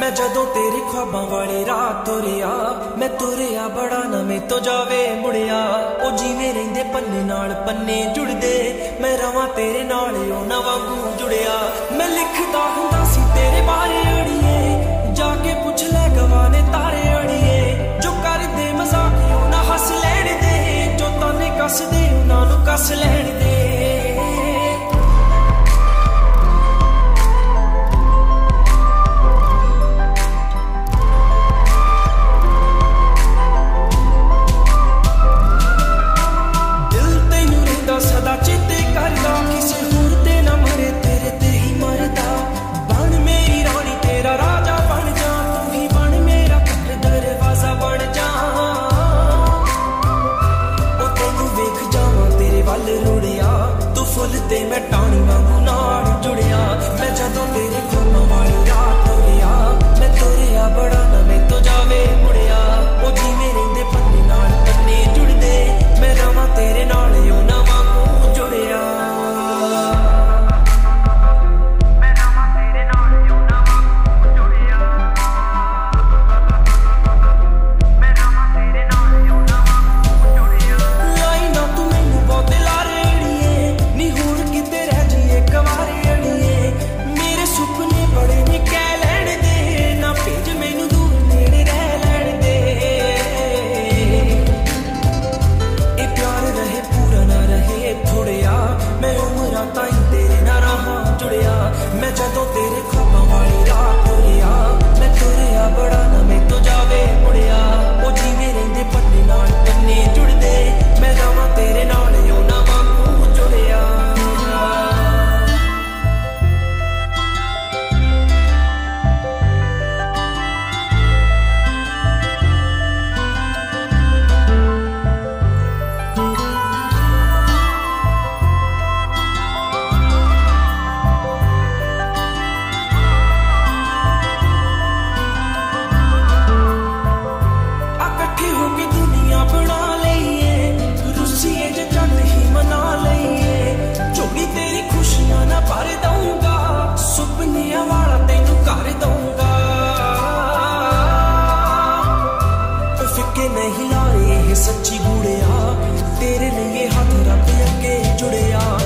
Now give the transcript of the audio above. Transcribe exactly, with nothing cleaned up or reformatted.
मैं जदों तेरे ख्वाबां वाली रात तुरिया, मैं तुरिया बड़ा ना मैं तो जावे मुड़िया। ओ जिवें रहिंदे पन्ने नाल पन्ने जुड़दे, मैं रवां तेरे नाल उन्हां वांगू जुड़िया। मैं लिखदा हुंदा सी तेरे बारे अड़िए, जाके पुछ लै गवां ने तारे अड़िए। जो करदे मजाक उन्हां हस लैण दे, जो ताने कसदे उन्हां नूं कस लैण दे। सदा चेते करदा किसे होर ते ना मरे, तेरे ते ही मरदा। बन मेरी रानी तेरा राजा बन जा, तू ही बन मेरा घर दरवाजा बन जा। ओ तेनू वेख जावां तेरे वल रुड़िया, तू फुल ते मैं टाणी वांगू नाल जुड़िया। मैं जदों तेरे ख्वाबां वाली रात तुरिया, मैं तुरिया बड़ा ना मैं तो जावे मुड़िया। ओ जिवें रहिंदे पन्ने नाल पन्ने जुड़दे, मैं रवां तेरे नाल उन्हां वांगू जुड़िया। मैं रवां तेरे नाल उन्हां वांगू जुड़िया। मैं रवां तेरे नाल उन्हां वांगू जुड़िया। लाई ना तू मैनू बहुते लारे अड़िए, नी होर किते रह जाइए कवारे अड़िए। मेरे सुपने बड़े नी कह लैण दे, ना भेज मैनू दूर नेड़े रह लैण दे। ए प्यार रहे पूरा ना रहे थोड़िया, मैं उमरां ताईं तेरे नाल रहां जुड़िया। मैं जदों तेरे ख्वाबां वाली रात तुरिया, मैं तुरिया बड़ा ना मैं तो जावे मुड़िया। ओ जिवें रहिंदे पन्ने नाल पन्ने जुड़दे, मैं रवां तेरे नाल उन्हां वांगू जुड़िया। इकट्ठे होके दुनिया बना लईए, रुस्सीए जे जग ही मना लईए। झोली तेरी खुशियां ना भर दूंगा, सुपनियां वाला तेनू कर दूंगा। ओ फिक्के नहीं यारे ये सच्ची गुड़िया, तेरे लिए हाथ रब अगे जुड़िया।